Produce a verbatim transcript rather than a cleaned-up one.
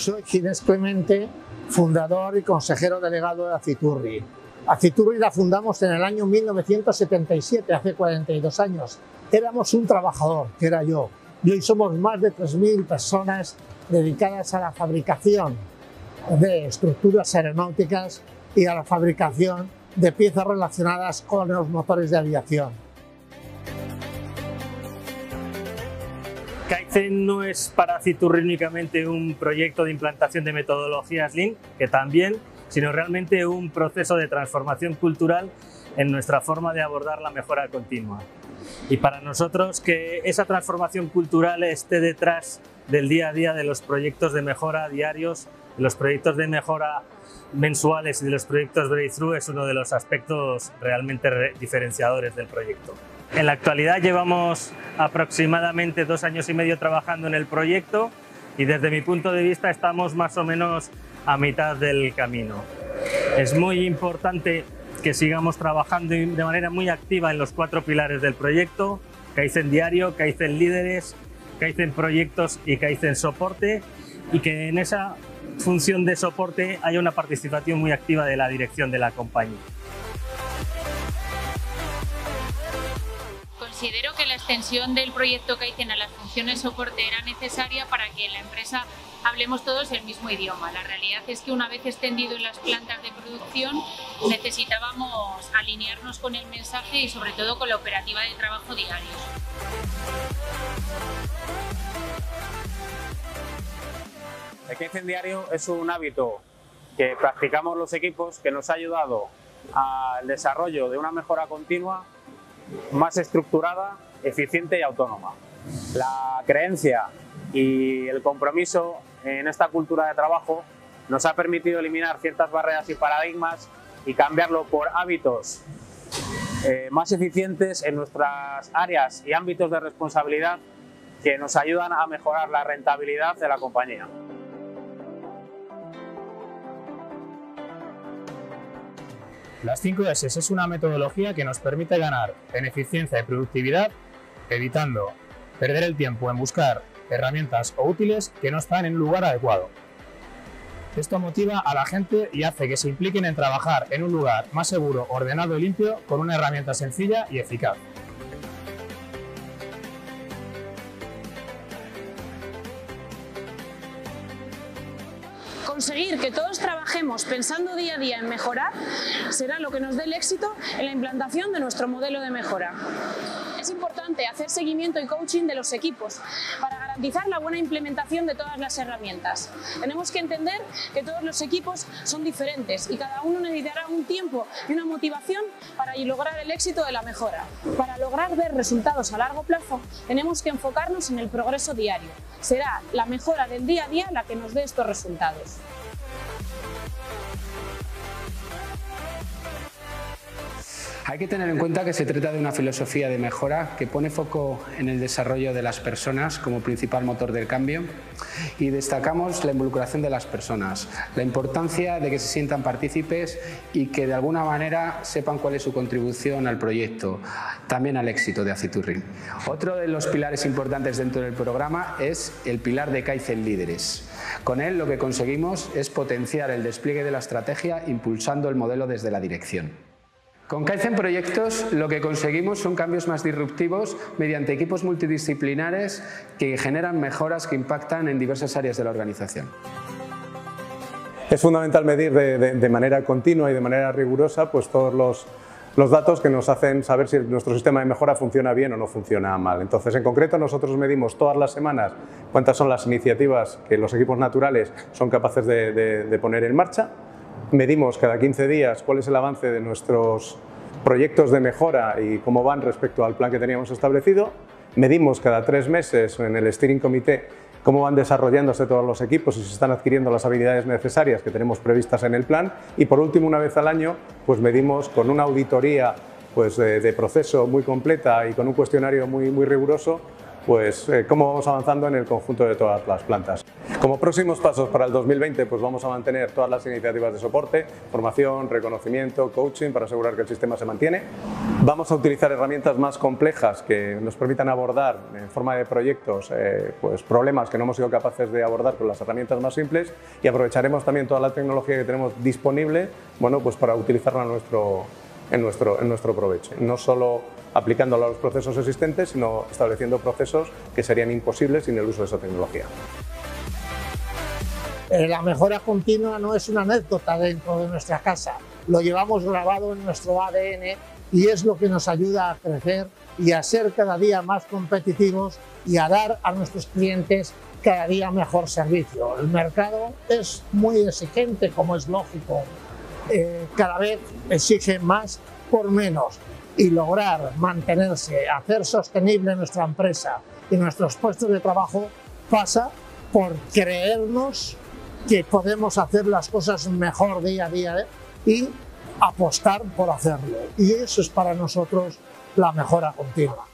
Soy Ginés Clemente, fundador y consejero delegado de Aciturri. Aciturri la fundamos en el año mil novecientos setenta y siete, hace cuarenta y dos años. Éramos un trabajador, que era yo, y hoy somos más de tres mil personas dedicadas a la fabricación de estructuras aeronáuticas y a la fabricación de piezas relacionadas con los motores de aviación. Kaizen no es para Aciturri únicamente un proyecto de implantación de metodologías Lean, que también, sino realmente un proceso de transformación cultural en nuestra forma de abordar la mejora continua. Y para nosotros que esa transformación cultural esté detrás del día a día de los proyectos de mejora diarios, de los proyectos de mejora mensuales y de los proyectos breakthrough es uno de los aspectos realmente diferenciadores del proyecto. En la actualidad llevamos aproximadamente dos años y medio trabajando en el proyecto y desde mi punto de vista estamos más o menos a mitad del camino. Es muy importante que sigamos trabajando de manera muy activa en los cuatro pilares del proyecto: Kaizen diario, Kaizen líderes, Kaizen proyectos y Kaizen soporte, y que en esa función de soporte haya una participación muy activa de la dirección de la compañía. Considero que la extensión del proyecto Kaizen a las funciones soporte era necesaria para que en la empresa hablemos todos el mismo idioma. La realidad es que una vez extendido en las plantas de producción necesitábamos alinearnos con el mensaje y sobre todo con la operativa de trabajo diario. El Kaizen diario es un hábito que practicamos los equipos que nos ha ayudado al desarrollo de una mejora continua más estructurada, eficiente y autónoma. La creencia y el compromiso en esta cultura de trabajo nos ha permitido eliminar ciertas barreras y paradigmas y cambiarlo por hábitos eh, más eficientes en nuestras áreas y ámbitos de responsabilidad que nos ayudan a mejorar la rentabilidad de la compañía. Las cinco ese es una metodología que nos permite ganar en eficiencia y productividad, evitando perder el tiempo en buscar herramientas o útiles que no están en un lugar adecuado. Esto motiva a la gente y hace que se impliquen en trabajar en un lugar más seguro, ordenado y limpio con una herramienta sencilla y eficaz. Conseguir que todos trabajemos pensando día a día en mejorar será lo que nos dé el éxito en la implantación de nuestro modelo de mejora. Es importante hacer seguimiento y coaching de los equipos para garantizar la buena implementación de todas las herramientas. Tenemos que entender que todos los equipos son diferentes y cada uno necesitará un tiempo y una motivación para lograr el éxito de la mejora. Para lograr ver resultados a largo plazo, tenemos que enfocarnos en el progreso diario. Será la mejora del día a día la que nos dé estos resultados. Hay que tener en cuenta que se trata de una filosofía de mejora que pone foco en el desarrollo de las personas como principal motor del cambio, y destacamos la involucración de las personas, la importancia de que se sientan partícipes y que de alguna manera sepan cuál es su contribución al proyecto, también al éxito de Aciturri. Otro de los pilares importantes dentro del programa es el pilar de Kaizen líderes. Con él lo que conseguimos es potenciar el despliegue de la estrategia impulsando el modelo desde la dirección. Con Kaizen Proyectos lo que conseguimos son cambios más disruptivos mediante equipos multidisciplinares que generan mejoras que impactan en diversas áreas de la organización. Es fundamental medir de, de, de manera continua y de manera rigurosa pues, todos los, los datos que nos hacen saber si nuestro sistema de mejora funciona bien o no funciona mal. Entonces, en concreto, nosotros medimos todas las semanas cuántas son las iniciativas que los equipos naturales son capaces de, de, de poner en marcha. Medimos cada quince días cuál es el avance de nuestros proyectos de mejora y cómo van respecto al plan que teníamos establecido. Medimos cada tres meses en el Steering Committee cómo van desarrollándose todos los equipos y si están adquiriendo las habilidades necesarias que tenemos previstas en el plan. Y por último, una vez al año, pues medimos con una auditoría pues, de, de proceso muy completa y con un cuestionario muy, muy riguroso pues eh, cómo vamos avanzando en el conjunto de todas las plantas. Como próximos pasos para el dos mil veinte, pues vamos a mantener todas las iniciativas de soporte, formación, reconocimiento, coaching, para asegurar que el sistema se mantiene. Vamos a utilizar herramientas más complejas que nos permitan abordar en forma de proyectos eh, pues problemas que no hemos sido capaces de abordar con las herramientas más simples, y aprovecharemos también toda la tecnología que tenemos disponible, bueno, pues para utilizarla en nuestro, en nuestro, en nuestro provecho. No solo aplicándola a los procesos existentes, sino estableciendo procesos que serían imposibles sin el uso de esa tecnología. La mejora continua no es una anécdota dentro de nuestra casa, lo llevamos grabado en nuestro A D N y es lo que nos ayuda a crecer y a ser cada día más competitivos y a dar a nuestros clientes cada día mejor servicio. El mercado es muy exigente, como es lógico, eh, cada vez exige más por menos, y lograr mantenerse, hacer sostenible nuestra empresa y nuestros puestos de trabajo pasa por creernos que podemos hacer las cosas mejor día a día y apostar por hacerlo. Y eso es para nosotros la mejora continua.